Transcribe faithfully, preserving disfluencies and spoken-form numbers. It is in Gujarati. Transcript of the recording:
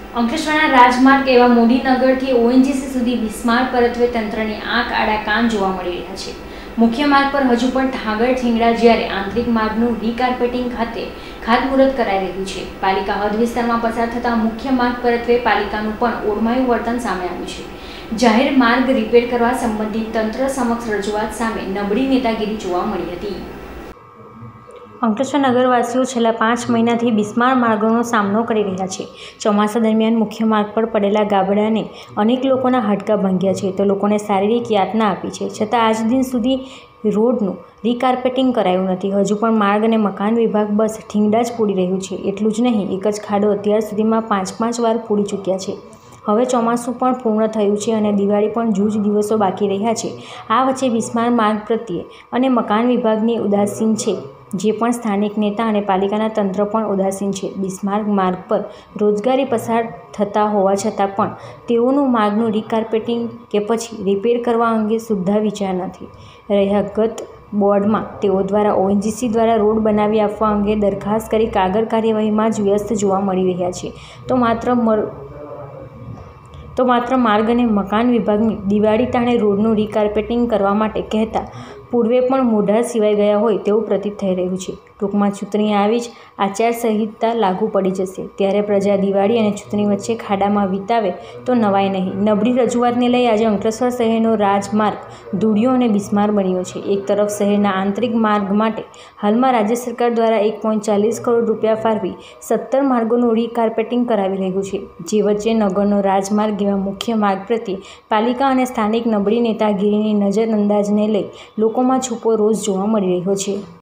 અંકલેશ્વરના રાજમાર્ગ એવા મોદીનગરથી ઓએનજ સુધી બિસ્માર પરત્વે તંત્રની આંખ આડા કાન જોવા મળી રહ્યા છે। મુખ્ય માર્ગ પર હજુ પણ ઠાગર ઠીંગડા જ્યારે આંતરિક માર્ગનું રીકાર્પેટિંગ ખાતે ખાતમુહૂર્ત કરાઈ રહ્યું છે। પાલિકા હદ વિસ્તારમાં પસાર થતા મુખ્ય માર્ગ પરત્વે પાલિકાનું પણ ઓરમાયું વર્તન સામે આવ્યું છે। જાહેર માર્ગ રિપેર કરવા સંબંધિત તંત્ર સમક્ષ રજૂઆત સામે નબળી નેતાગીરી જોવા મળી હતી। અંકલેશ્વર નગરવાસીઓ છેલ્લા પાંચ મહિનાથી બિસ્માર માર્ગોનો સામનો કરી રહ્યા છે। ચોમાસા દરમિયાન મુખ્ય માર્ગ પર પડેલા ગાબડાને અનેક લોકોના હાડકાં ભાંગ્યા છે તો લોકોને શારીરિક યાતના આપી છે, છતાં આજ દિન સુધી રોડનું રીકાર્પેટિંગ કરાયું નથી। હજુ પણ માર્ગ અને મકાન વિભાગ બસ ઠીંગડા જ પૂરી રહ્યું છે। એટલું જ નહીં, એક જ ખાડો અત્યાર સુધીમાં પાંચ પાંચ વાર પૂરી ચૂક્યા છે। હવે ચોમાસું પણ પૂર્ણ થયું છે અને દિવાળી પણ જૂજ દિવસો બાકી રહ્યા છે। આ વચ્ચે બિસ્માર માર્ગ પ્રત્યે અને મકાન વિભાગની ઉદાસીન છે, જે પણ સ્થાનિક નેતા અને પાલિકાના તંત્ર પણ ઉદાસીન છે। બિસ્માર માર્ગ પર રોજગારી પસાર થતા હોવા છતાં પણ તેઓનું માર્ગનું રીકાર્પેટિંગ કે પછી રિપેર કરવા અંગે સુદ્ધા વિચાર નથી રહ્યા। ગત બોર્ડમાં તેઓ દ્વારા ઓએનજીસી દ્વારા રોડ બનાવી આપવા અંગે દરખાસ્ત કરી કાગળ કાર્યવાહીમાં જ વ્યસ્ત જોવા મળી રહ્યા છે, તો માત્ર તો માત્ર માર્ગ અને મકાન વિભાગની દિવાળી ટાણે રોડનું રીકાર્પેટિંગ કરવા માટે કહેતા પૂર્વે પણ મોઢા સિવાય ગયા હોય તેવું પ્રતીત થઈ રહ્યું છે। ટૂંકમાં ચૂંટણી આવી જ આચારસંહિતા લાગુ પડી જશે, ત્યારે પ્રજા દિવાળી અને ચૂંટણી વચ્ચે ખાડામાં વિતાવે તો નવાય નહીં। નબળી રજૂઆતને લઈ આજે અંકલેશ્વર શહેરનો રાજમાર્ગ ધૂળિયો અને બિસ્માર બન્યો છે। એક તરફ શહેરના આંતરિક માર્ગ માટે હાલમાં રાજ્ય સરકાર દ્વારા એક પોઈન્ટ ચાલીસ કરોડ રૂપિયા ફાળવી સત્તર માર્ગોનું રીકાર્પેટિંગ કરાવી રહ્યું છે, જે વચ્ચે નગરનો રાજમાર્ગ એવા મુખ્ય માર્ગ પ્રત્યે પાલિકા અને સ્થાનિક નબળી નેતાગીરીની નજરઅંદાજને લઈ લોકોમાં છૂપો રોષ જોવા મળી રહ્યો છે।